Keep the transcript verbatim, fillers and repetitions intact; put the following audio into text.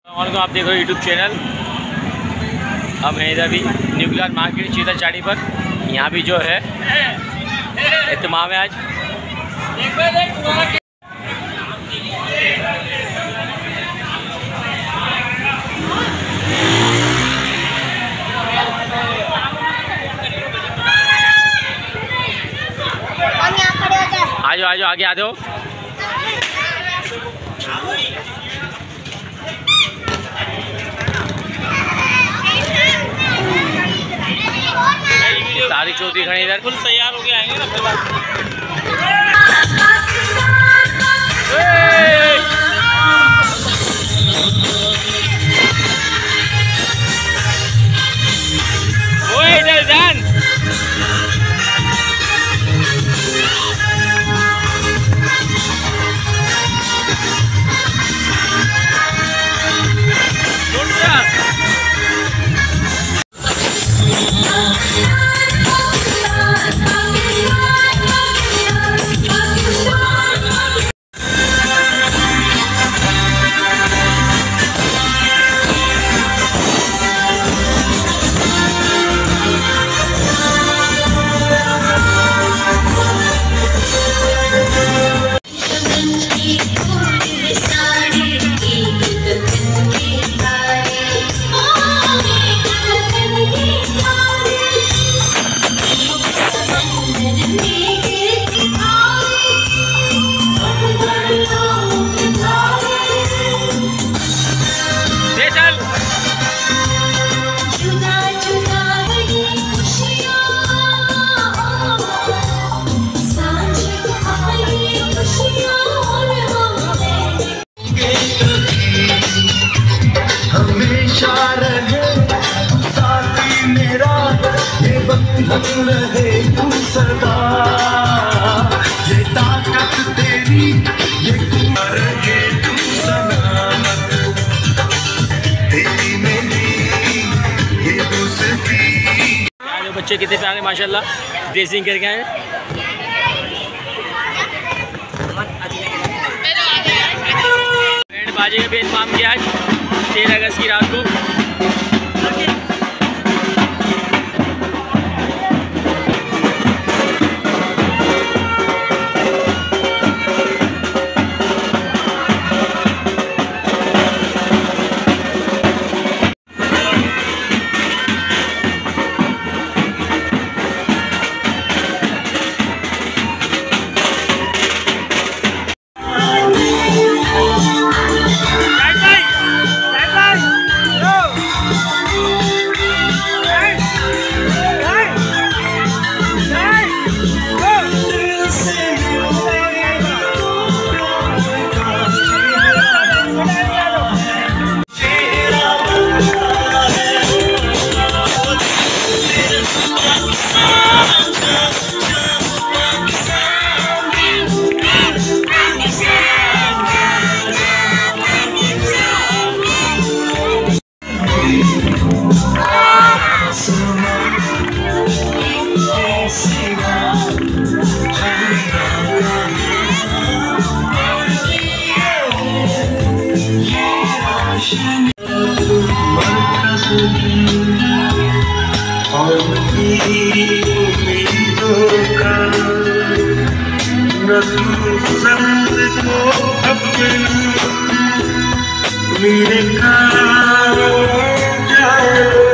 को आप देख रहे हो यूट्यूब चैनल। हम हैं इधर भी न्यूक्लियर मार्केट शीतल चाड़ी पर। यहाँ भी जो है इत्माम है आज। आ जाओ आ जाओ आगे आ जाओ। सारी चौथी खड़ी इधर फुल तैयार हो के आएंगे ना। ओए इधर जान। रहे तू सदा ये ताकत तेरी ये रहे तू सलामत तेरी मेरी ये दोस्ती। जो बच्चे कितने प्यारे माशाल्लाह ड्रेसिंग करके आए। बैंड बाजे का भी इंतजाम किया आज तेरह अगस्त की रात को। मेरे काम जाए